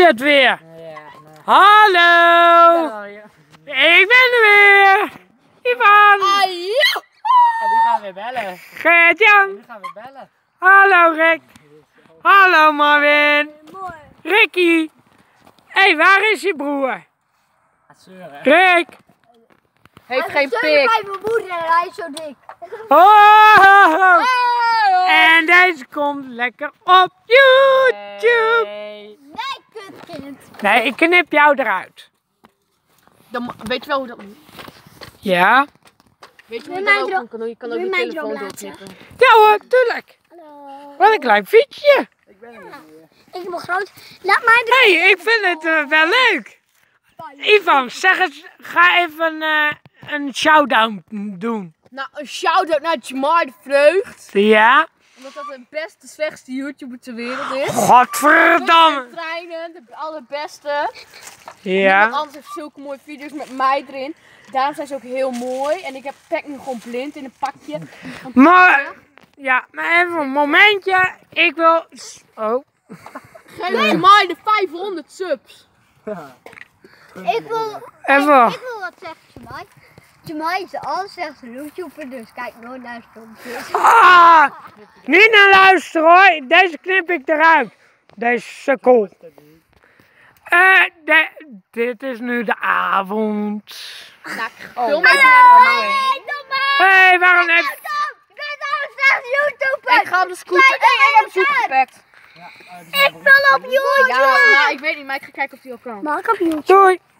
het weer. Ja, Hallo. Ik ben er weer. Ivan. En die gaan weer bellen. Gert-Jan. Die gaan weer bellen. Hallo Rick. Hallo Marvin. Ricky. Hé, waar is je broer? Rick. Heeft geen pik. Bij mijn moeder en hij is zo dik. Oh. En deze komt lekker op YouTube. Nee. Nee, kutkind. Nee, ik knip jou eruit. Dan, weet je wel hoe dat moet? Ja? Weet je Wil hoe je dat mij ook kan? Je kan ook wil je je mij telefoon erop laten? doorknippen. Ja hoor, tuurlijk. Hallo. Wat een klein fietsje. Ik ben groot. Laat mij Hé, ik vind het wel leuk. Ivan, zeg eens, ga even een shout-out doen. Nou, een shout-out naar Jamar de Vreugd. Ja? Omdat dat de beste, slechtste YouTuber ter wereld is. Godverdamme. De treinen, de allerbeste. Niemand Ja. anders heeft zulke mooie video's met mij erin. Daarom zijn ze ook heel mooi. En ik heb Pek nu gewoon blind in een pakje. Maar, ja, maar even een momentje. Ik wil... Oh. Geef Jamar de 500 subs. Ik wil Even. wat zeggen, Jamai. Jamai is de allerslechtste YouTuber, dus kijk nooit naar filmpjes. Ah, niet naar luisteren hoor. Deze knip ik eruit. Deze sukkel. Dit is nu de avond. Nou, film even naar de Hé, waarom heb... Ik ben de allerslechtste YouTuber. Ik ga op de scooter. Ik heb een zoek gepakt. Ik wil op YouTube. Ja, nou, ik weet niet, maar ik ga kijken of die al kan. Mag ik op YouTube? Doei.